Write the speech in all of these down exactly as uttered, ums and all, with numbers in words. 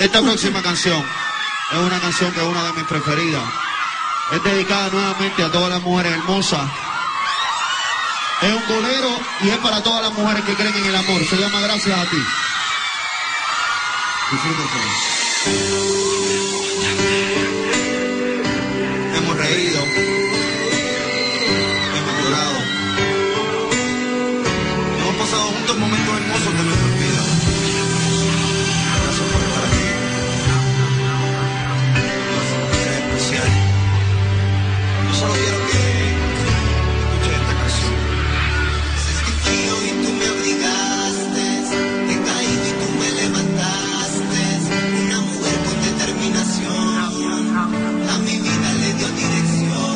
Esta próxima canción es una canción que es una de mis preferidas. Es dedicada nuevamente a todas las mujeres hermosas. Es un bolero y es para todas las mujeres que creen en el amor. Se llama Gracias a ti. Disfrútense. Hemos reído. Hemos llorado. Hemos pasado juntos momentos hermosos de nuestras vidas. Gracias por estar aquí. Es especial. Yo solo quiero que escuches esta canción. Sentí frío y tú me abrigaste, he caído y tú me levantaste. Una mujer con determinación, a mi vida le dio dirección.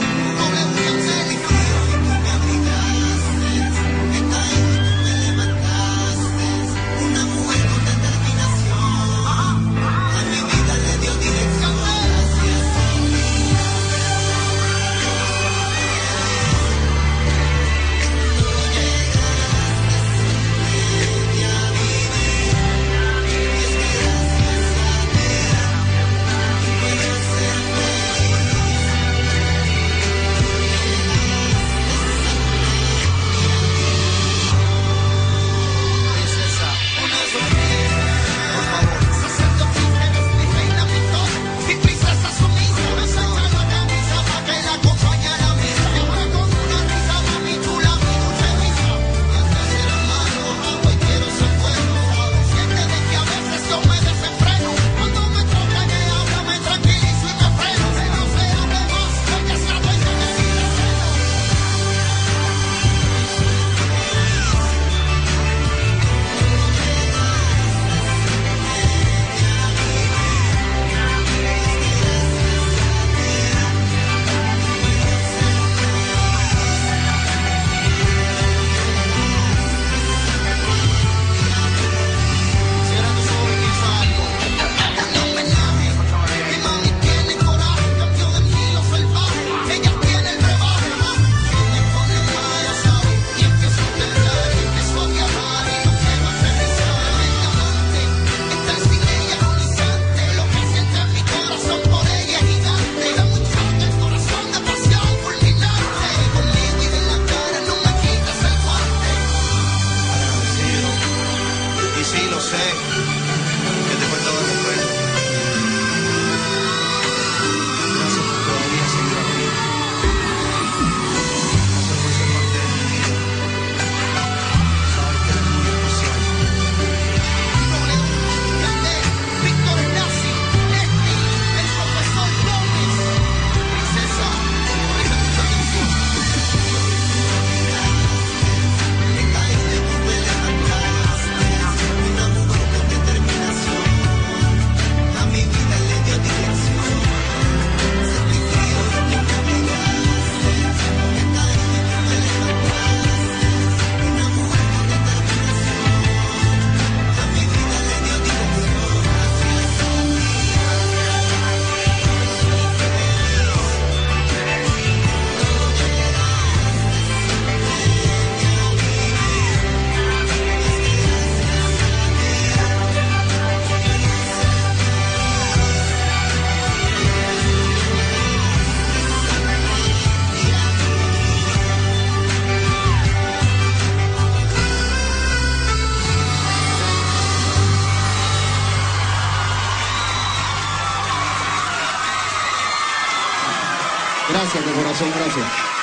Sentí frío y tú me abrigaste, he caído y tú me levantaste. Una mujer con determinación, a mi vida le dio dirección. Gracias a mí. Gracias de corazón, gracias.